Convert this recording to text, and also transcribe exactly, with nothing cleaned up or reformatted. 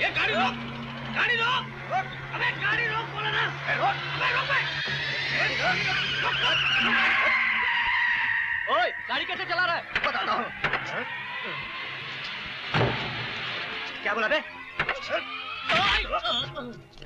ये गाड़ी रोक, गाड़ी रोक, अबे गाड़ी रोक बोला ना, रोक, अबे रोक बे, ओए गाड़ी कैसे चला रहा है? बताता हूँ। क्या बोला बे?